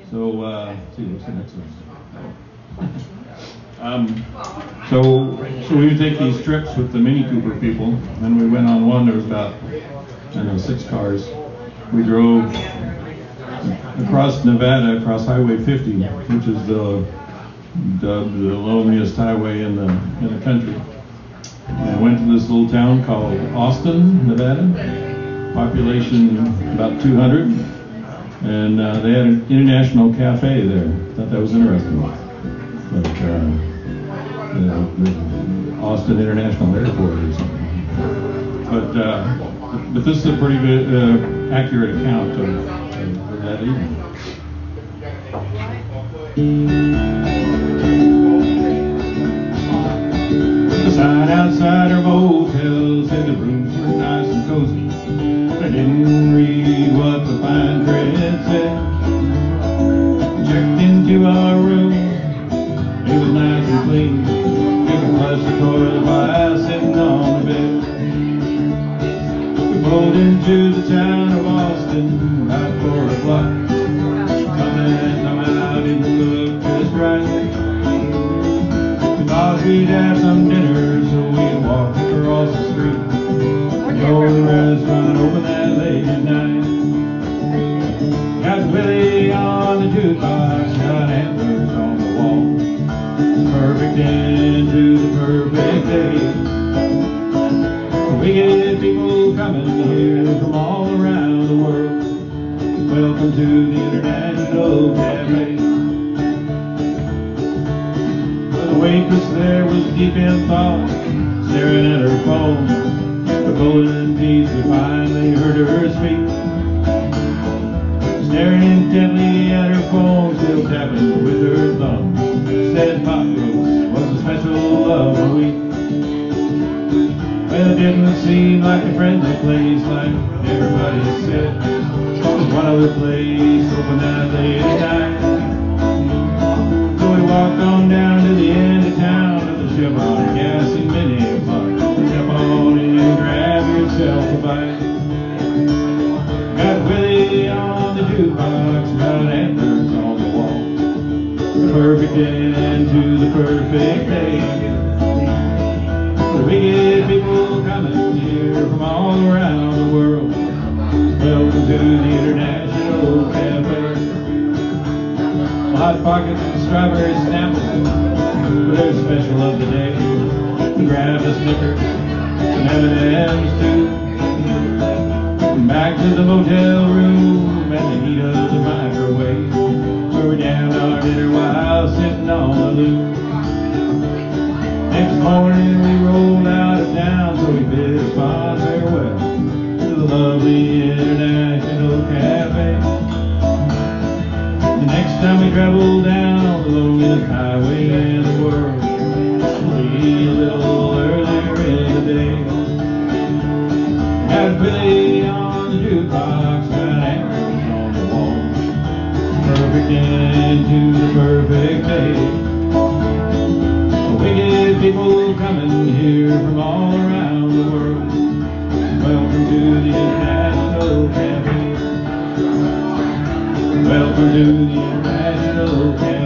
So, let's see, what's the next one? So we would take these trips with the Mini Cooper people, and we went on one. There was about, I don't know, 6 cars. We drove across Nevada, across Highway 50, which is the loneliest highway in the country. And went to this little town called Austin, Nevada. Population about 200, and they had an international cafe there. Thought that was interesting. Like the Austin International Airport or something. But this is a pretty good, accurate account of that evening. The sign outside our motel said the rooms were nice and cozy. I didn't read what the fine print said. Checked into our room. It was nice and clean. You could flush the toilet while sitting on the bed. We pulled into the town of Austin about 4 o'clock. Something out didn't look just right. We thought we'd have some dinner, so we walked across the street. The only restaurant open that late at night. Got Willie on the jukebox, got antlers on the wall. Perfect end to the perfect day. We get people coming here from all around the world. Welcome to the International Cafe. The waitress there was deep in thought, staring at her phone. The golden teeth, we finally heard her speak. Staring intently at her phone, still tapping with her thumb. Said pot roast was a special of the week. Well, it didn't seem like a friendly place, like everybody said. There was one other place open that late at night. So we walked on down to the end of town to the Chevron Gas and Mini Mart. Step on in and grab yourself a bite. Got Willie on the jukebox, got antlers on the wall. The perfect end to the perfect day. We get people coming here from all around the world. Welcome to the International Cafe. Hot pockets and strawberry snapples were their special of the day. We grabbed a Snickers, some M&M's too. Back to the motel room and the heat of the microwave, where we damned our dinner while sitting on the loo. Next morning we rolled out of town, so we bid a fond farewell to the lovely International Cafe. The next time we travel down the loneliest highway in the world, we'll be a little earlier in the day. Got Billy on the jukebox, got antlers on the wall. Perfect end to the perfect day. We get people coming here from all around the world. Welcome to the International Cafe. Welcome to the International Cafe.